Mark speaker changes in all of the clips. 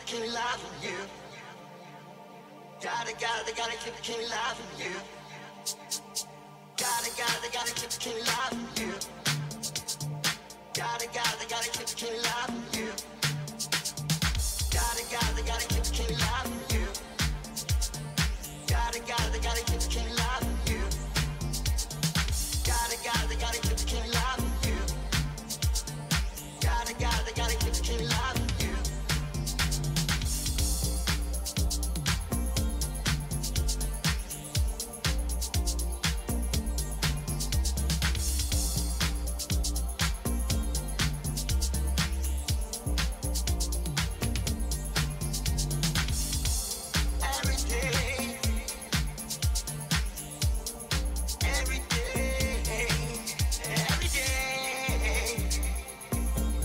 Speaker 1: keep it alive in you. Gotta keep it alive in you. Gotta keep it alive in you. Gotta keep it alive in you. Gotta keep it alive in you. Gotta keep it alive in you. Gotta keep it alive in you. Gotta keep it alive in you. Gotta keep it alive in you.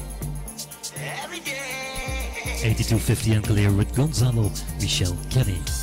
Speaker 2: $82.50 and clear with Gonzalo Michel Kenny.